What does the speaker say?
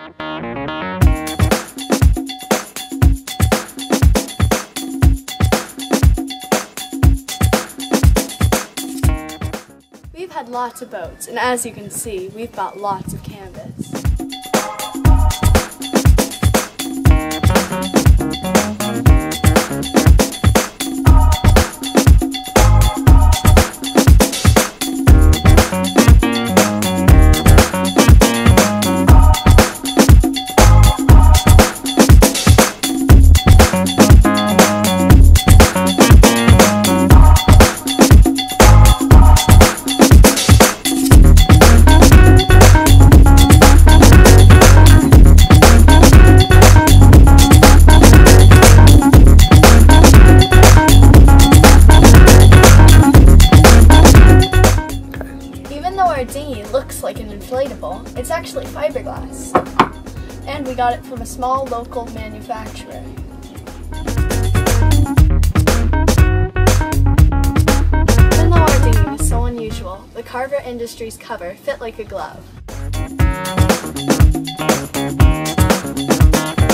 We've had lots of boats, and as you can see, we've bought lots of canvas. Our dinghy looks like an inflatable, it's actually fiberglass. And we got it from a small local manufacturer. Even though our dinghy was so unusual, the Carver Industries cover fit like a glove.